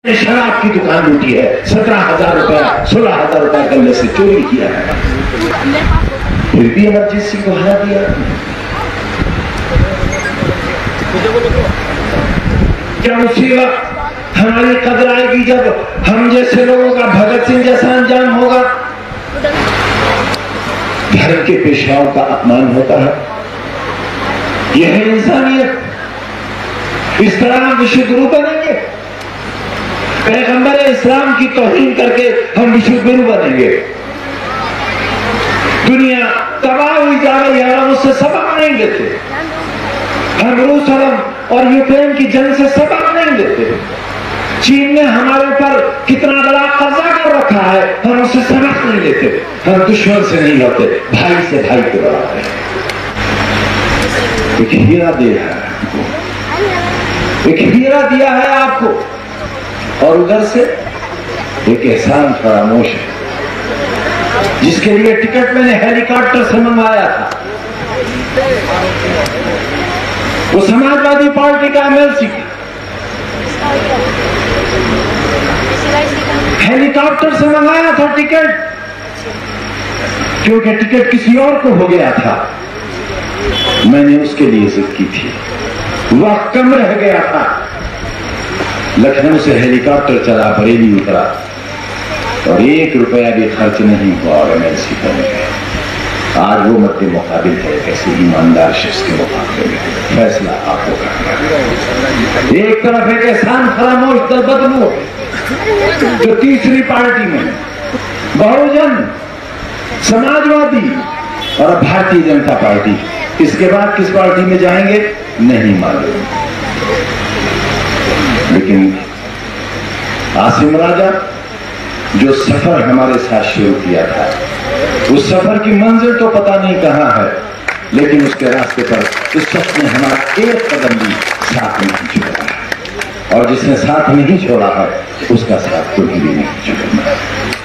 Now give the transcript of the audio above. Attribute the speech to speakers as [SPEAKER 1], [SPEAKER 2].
[SPEAKER 1] शराब की दुकान लूटी है, 17,000 रुपया 16,000 रुपया गले से चोरी किया है, फिर भी अमरजीत सिंह को हरा दिया। क्या उसी वक्त हमारी कदर आएगी जब हम जैसे लोगों का भगत सिंह जैसा अंजाम होगा? धर्म के पेशवाओं का अपमान होता है, यह है इंसानियत। इस तरह हम विश्व गुरु बनेंगे? पैगंबर इस्लाम की तौहीन करके हम विश्व गुरु बनेंगे? दुनिया तबाह हुई जा रही है, हम उससे सबक नहीं लेते। हम रूस और यूक्रेन की जंग से सबक नहीं लेते। चीन ने हमारे ऊपर कितना बड़ा कर्जा कर रखा है, हम उससे सबक नहीं लेते। हम दुश्मन से नहीं लड़ते, भाई से भाई को लड़ाते हैं। एक हीरा दिया है आपको, एक हीरा दिया है आपको, और उधर से एक एहसान फरामोश है, जिसके लिए टिकट मैंने हेलीकॉप्टर से मंगवाया था। वो समाजवादी पार्टी का एमएलसी था, हेलीकॉप्टर से मंगाया था टिकट, क्योंकि टिकट किसी और को हो गया था। मैंने उसके लिए जिद की थी, वक्त कम रह गया था। लखनऊ से हेलीकॉप्टर चला, बरेली उतरा, और 1 रुपया भी खर्च नहीं हुआ और एमएलसी बन गए। आज वो मध्य मुकाबिल है कैसे ईमानदार शख्स के मुकाबले में। फैसला आपको करना है। एक तरफ एक एहसान फरामोश दल बदलू जो तीसरी पार्टी में बहुजन, समाजवादी और भारतीय जनता पार्टी, इसके बाद किस पार्टी में जाएंगे नहीं मालूम। लेकिन आसिम राजा जो सफर हमारे साथ शुरू किया था, उस सफर की मंजिल तो पता नहीं कहां है, लेकिन उसके रास्ते पर उस शख्स ने हमारा एक कदम भी साथ नहीं छोड़ा है, और जिसने साथ नहीं छोड़ा है उसका साथ कभी भी नहीं छोड़ना है।